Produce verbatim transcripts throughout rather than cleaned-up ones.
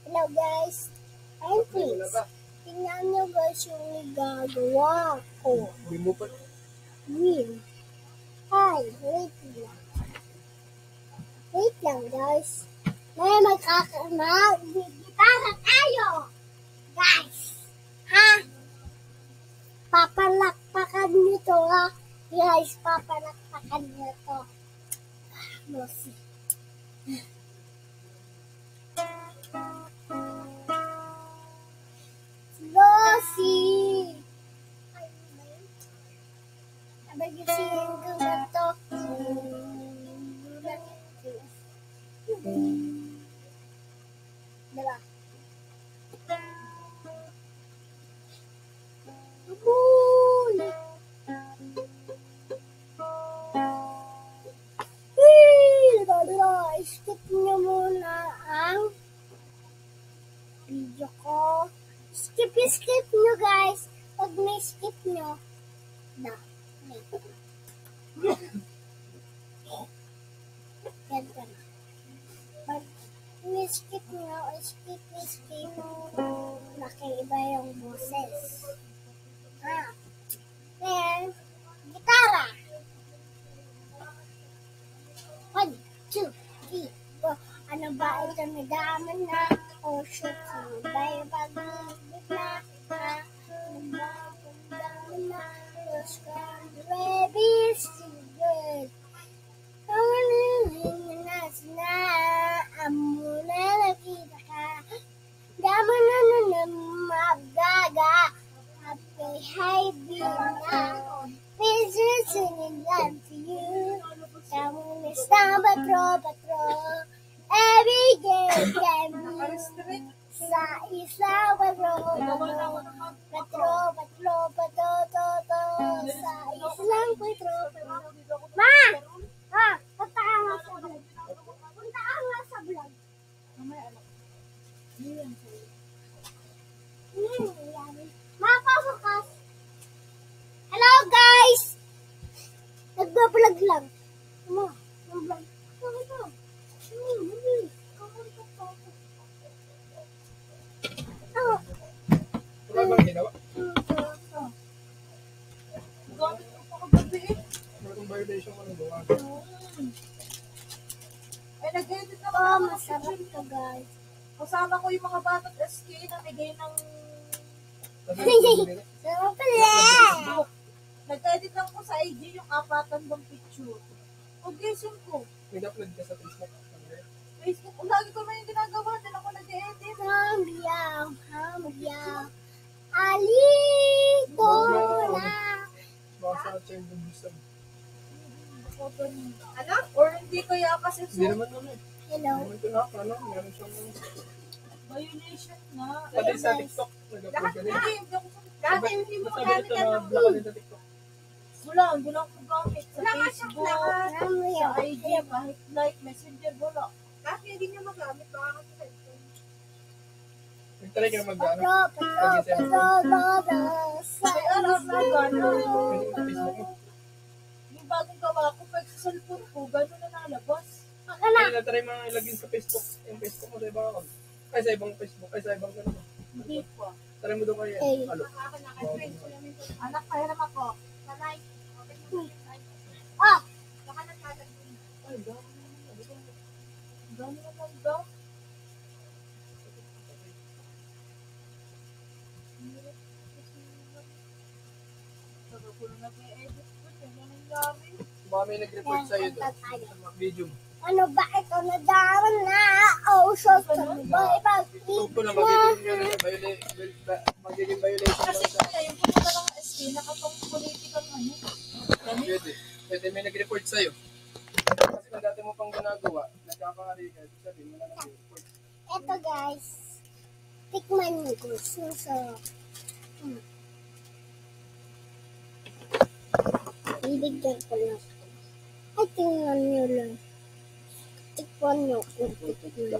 Hello guys, I'm Prince. Tingnan nyo guys yung nagagawa ko. Hindi mo pa. Green. Hi, wait lang. Wait lang guys. May magkakamag. Gitara tayo. Guys. Ha? Papalakpakan nito ha. Guys, papalakpakan nito. Mosi. Rosie! Sabay kasi yung gawin to. Diba? Cool! Diba, diba? Skip nyo muna ang video ko. Skip yung skip nyo guys. Pag may skip nyo, na. Ganito na. Pag may skip nyo, skip yung skip, nakiiba yung boses. Ha? Then, gitara. One, two, three, four. Ano ba ito nadaman na? Oh shit, ano ba yung pag-ibig na? Ha? Ano ba yung nadaman na? Let's go, baby, secret. Ang nilingin na sina. Amo na nakita ka. Dama na na na mabgaga. Happy high na. Picture singing love to you. Someone is down, patro, patro. Every day can be sa isang patro, patro. Patro, patro, patro, patro. Sa isang patro, patro. Ma! Ha? Punta ka nga sa vlog. Punta ka nga sa vlog. Ma, pabukas. Hello guys! Nagbablog lang. Ma, nag-vlog. Ano ito? Hmm, mabilis. Ano? Wala bang ginawa? Gamit ko pa kagabi eh. Walang violation ko ng gawa. Eh, nag-edit na Oh, masarap to guys. Kasama ko yung mga bata at S K na bigay ng Sarap pala. nag-edit lang ko sa I G yung apatan ng picture. Pag-guessing ko, May upload ka sa Facebook. Facebook, kung lagi ko naman yung ginagawa, din ako nag-edit. Hambiyaw, hambiyaw. Alito na. Baka sa child of wisdom. Ano? Or hindi kaya kasi Hindi so, naman ano eh. Hello. Hindi naman ito na, ano, meron siyang violation na. pati sa TikTok. Nag-upload ka Dati, rin. hindi ako dati hindi mo Nasabi gamit ito yan na ng block din sa TikTok. wala, hindi lang ko gamit sa Wala ka Facebook, siyang sa Hambiyaw. I G, kahit like, messenger, wala. Kasi hindi niya magamit, baka kasi cellphone. Nag-try ka mag-ano. Patro, patro, patro, patro. Sa May araw na gano'n. Pwede mo sa Facebook mo. Yung bagong gawa ko, pag sa cellphone ko, gano'n na nalabas. Baka na. Ay, na-try mo ilagay sa Facebook. Yung Facebook mo sa ibang account. Ay, sa ibang Facebook. Ay, sa ibang ano. Hindi po. Try mo doon kayo. Eh. Alo. Anak, pahiram ako. Nanay. Oh, Baka nagkagagawin. Ay, gano'n naman. Gano'n naman daw. Sabi ko na nag-edit ko. Kaya nangyari. Baka may nag-report sa'yo doon. Sa mga video. ano ba ito na daman na? Oh, short sa ba? Huwag ko na magiging yun. viola- vil- Magiging violation Kasi lang sa... kaya yung pumunta ng S K, nakatong politikang ano. Pwede. Pwede may nag-report sa'yo. Kasi kung dati mo pang ginagawa, nagkakari ka. Ibig sabihin, wala nag-report. Ito guys, tikman niyo ko. Sarap. Hmm. Ibigyan ko lang. Ay, tingnan niyo lang. Tikman niyo ko. Tikman.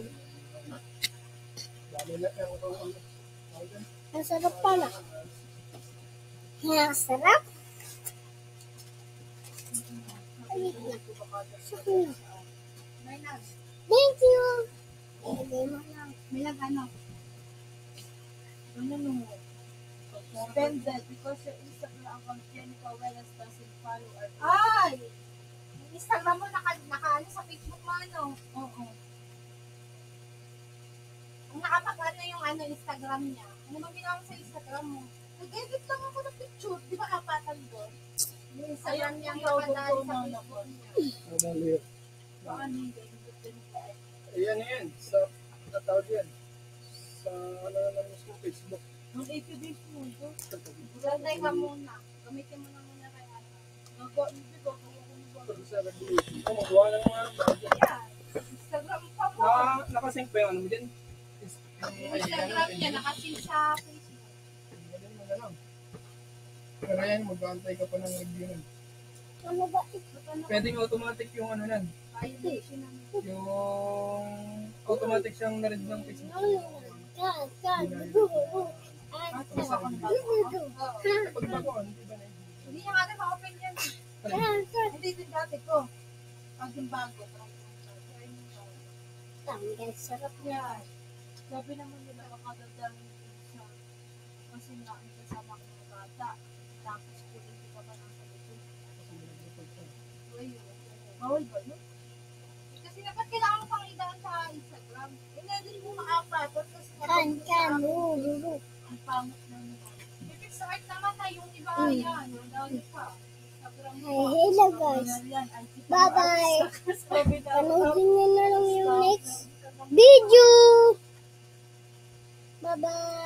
Dami na yung ano. Ang sarap pala. Ang sarap. Ay, wait lang. Sakit na. Thank you. Ilagay mo lang. May nag ano. Ano mo? Suspended because your Instagram account Jenica Wellness doesn't follow our Ay! Yung Instagram mo, naka, naka ano, sa Facebook mo, ano? Oo. Kung nakapag-ano yung ano, Instagram niya, ano bang ginawa mo sa Instagram mo? Nag-edit lang ako ng picture. Di ba apatan doon? Yung Instagram niya, Ayun, nakadali yung sa logo Facebook ko niya. Madali yun. Baka hindi. Hindi din ko. Ayan yan. Sa, natawag yan. Sa, ano na mismo, Facebook. Ang eighty days mo ito. Gantay ka muna. Gamitin mo na muna kay ano. Nago, hindi ko. Sabi sa regulation. Oh, magawa na ng mga bago. Yan. Instagram pa mo. Naka, nakasync pa yung ano mo dyan? Yung Instagram niya, nakasing sa Facebook. Ganun mo na lang. Pero yan, mag-aantay ka pa ng review nun. Ano ba ito? Pwedeng automatic yung ano nun. Violation ng Yung automatic siyang na-read ng Facebook. Kan, kan, gugu. Ah, At, tuwa ko na ba? gugu. Pag bago, hindi ba na Hindi niya nga rin ma-open yan. Kan, kan. Hindi din dati ko. Pag yung bago. Try mo ba? Tanggal, sarap Yan. Sabi naman nila makadadami din sa kasi nga ang kasama ko ng bata. Tapos kung hindi ka ba nasa likod. Bawal ba yun? Kasi dapat kailangan mo pang idaan sa Instagram. Hindi din mo makapatot kasi Kan, kan, gugu. ang pangit na nila. Bibig sa art naman na yung iba Hmm. yan. Ang dami pa. Instagram Ay, hello guys. Yan, ay kita Bye-bye. Sabi na, Panoodin nyo na lang yung next video. Bye-bye.